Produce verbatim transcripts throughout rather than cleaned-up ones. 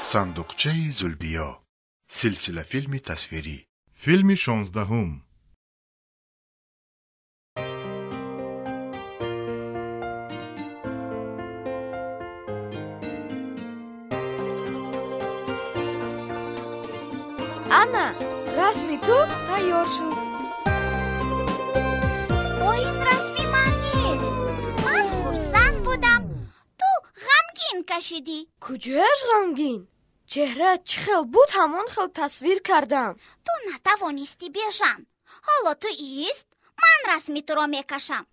صندوقچه زولبیا، سلسله فیلمی تصویری. فیلم شانزدهم. Anna, rasmi tu tayyor shud. O'yin rasmi man nest. Man xursand budam. Tu g'amgin kashidi. Kujash g'amgin? Chehrat chi xil bud hamon xil tasvir kardam. Tu natavonisti bejam. Holo tu ist, man rasmi tu ro mekasham.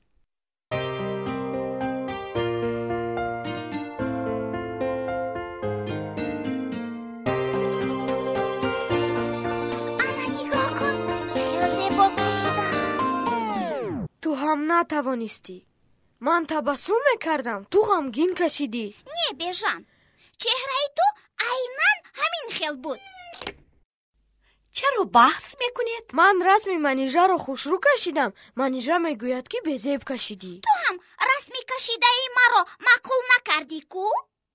Tu ham natavonisti. Man tabassum mekardam, tu g'amgin kashidi. Не, бежан. Чеҳраи ту айнан ҳамин хел буд. چرا بحث میکنید؟ Man rasmi manijаро хушрӯ кашидам. Манижа мегӯяд ки безеб кашидӣ. Ту ҳам расми кашидаи маро маъқул накардӣ ку?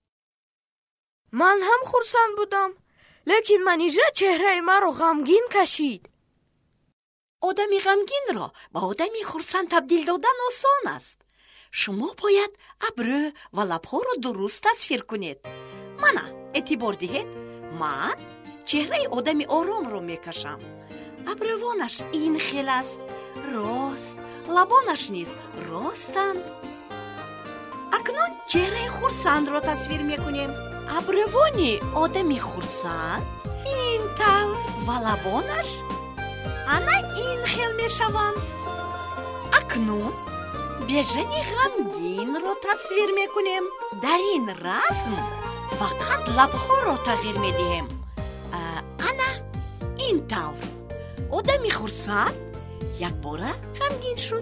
Man ham хурсанд будам, лекин манижа чеҳраи маро ғамгин кашид. آدمی غمگین را با آدمی خرسند تبدیل دادن آسان است. شما باید ابرو و لبها را درست تصویر کنید. منه اعتبار دهید. من چهره آدمی آرام را میکشم. ابروانش این خیل است، راست، لبانش نیز راستند. اکنون چهره خرسند را تصویر میکنیم. ابروانی آدمی خرسند این طور و لبانش انا این خیل می شوند. اکنون بیژنی غمگین را تصویر می کنیم. در این رسم فقط لبها را تغییر می دهیم. انا این طور آدمی خرسند یک باره غمگین شد.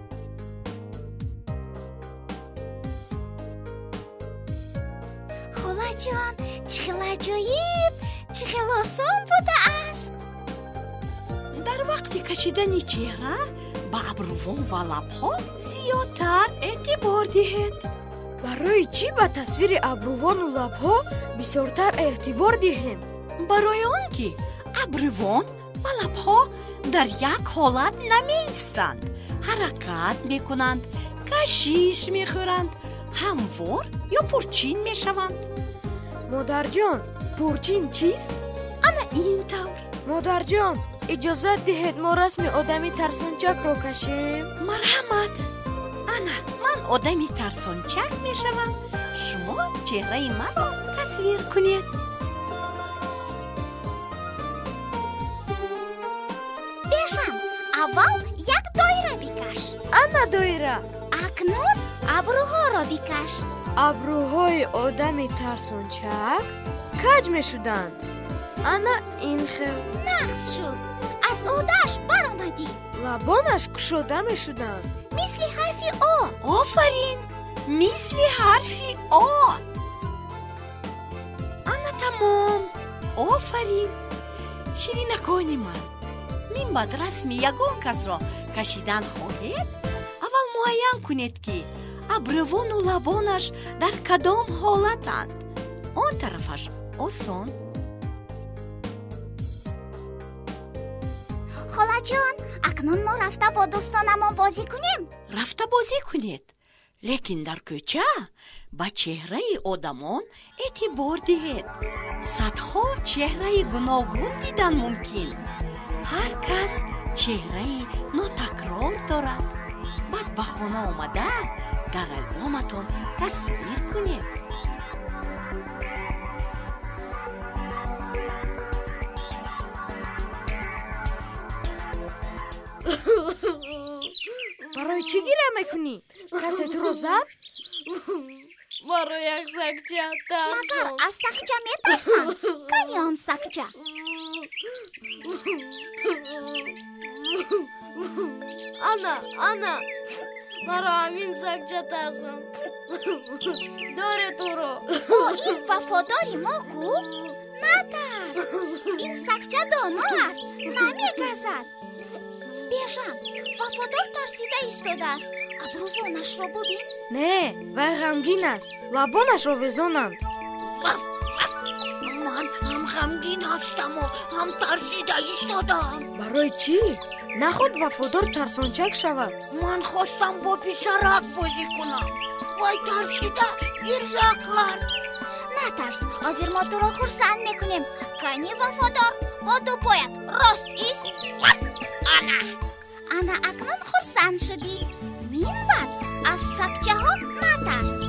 خولا جان، چه خیلی عجایب، چه خیلی آسان بوده است. در وقت کشیدن چهره با ابروان و لبها زیادتر اعتبار دهید. برای چی با تصویر ابروان و لبها بسیارتر اعتبار دهیم؟ برای آن که ابروان و لبها در یک حالت نمی ایستند، حرکت می کنند، کشیش می خورند، هموار یا پرچین می شوند. مادر جان، پرچین چیست؟ انا این طور. مادر جان، اجازت دهید ما رسم آدمی ترسانچک را کشیم؟ مرحمت. انا من آدمی ترسانچک می شوم. شما چهره من را تصویر کنید. بیژن، اول یک دایره بکش. انا دایره. اکنون ابروها را بکش. ابروهای آدمی ترسانچک کج می شدند. انا این خیل نقص شد. از اودش برآمدی. لبانش گشوده می شدند. مثل حرف آ. آفرین، مثل حرف آ. انا تمام. آفرین. شیرینکانی من، من بعد رسمی یگان کس را کشیدن خواهید؟ اول معین کنید که ابروان و لبانش در کدام حالتند. آن طرفش آسان. خاله جان، اکنون ما رفته با دوستانمان بازی کنیم. رفته بازی کنید، لیکن در کوچه با چهره آدمان اعتبار دهید. صدها چهره گوناگون دیدن ممکن. هر کس چهره ناتکرار دارد. بعد به خانه آمده در البومتون تصویر کنید. برای چی گیره میکنی؟ کسی تو رو زد؟ برای یک سکچه ترسم. مگر از سکچه میترسن؟ کنی آن سکچه؟ انا انا برای همین سکچه ترسم. داره تو رو. او این وفاداری ما کو؟ نترس. این سکچه دانا است، نمیگزد. بیژن، وفادار ترسیده ایستاده است. ابروانش را ببین. نه، وی غمگین است. لبانش را وزانند. غمگین هستم و هم ترسیده ایستادم. برای چی؟ نخود وفادار ترسانچک شود. من خواستم با پسرک بازی کنم. وای ترسیده گریه کرد. نترس، حاضر ما تو را خرسند میکنیم. کنی وفادار با دو پایت راست ایست. انا انا اکنون خرسند شدی. مین بعد از سکچه ها نترس.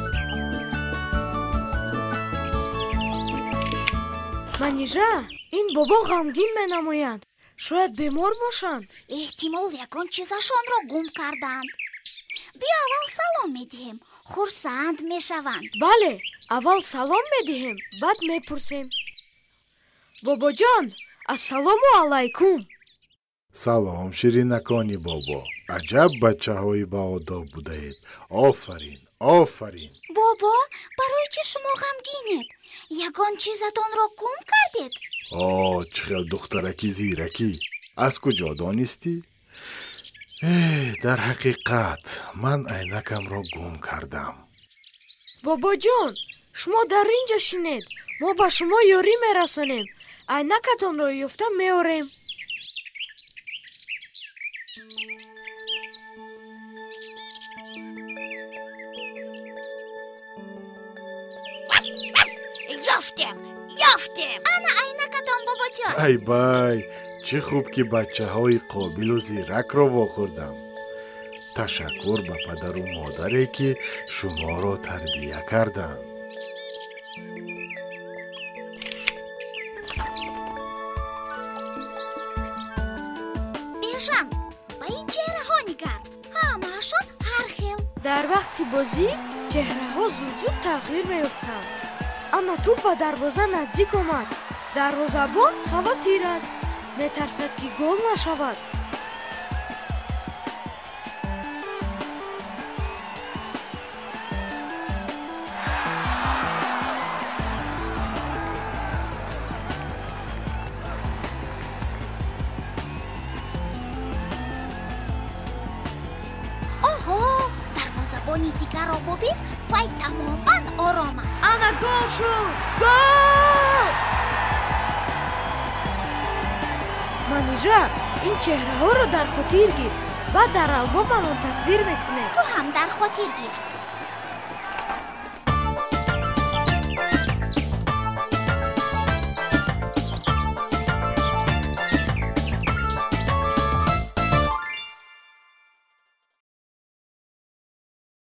منیژه، این بابا غمگین منمایند. شاید بیمار باشند. احتمال یکان چیزشان را گم کردند. بیا اول سلام میدهیم. خرسند میشوند. بله، اول سلام میدهیم، بعد میپرسیم. بابا جان، السلام علیکم. سلام شیرینکانی بابا. عجب بچه های با آداب بودید. آفرین آفرین. بابا برای چه شما غمگینید؟ یگان چیزتان را گم کردید؟ آه چقدر دخترکی زیرکی. از کجا دانستی؟ اه، در حقیقت من عینکم را گم کردم. بابا جان، شما در اینجا شینید. ما با شما یاری میرسانیم. عینکتان را یافته میاریم. یافتم یافتم. انا عینکتان بابا جان. ای بای، چه خوب که بچه های قابل و زیرک را واخوردم. تشکر به پدر و مادری که شما را تربیه کردند. بیژن، به این چهره ها نگر. همه‌شان هر خیل. در وقت بازی چهره ها زود زود تغییر میافتند. انا توپ به دروازه نزدیک آمد. دروازه‌بان هوا تیر است. میترسد که گل نشود. اوه، دروازه‌بانی دیگر را ببین. وای تماما آرام است. انا گل شد. گل! منیژه، این چهره ها رو در خاطر گیر. بعد در البوممون تصویر میکنه. تو هم در خاطر گیر.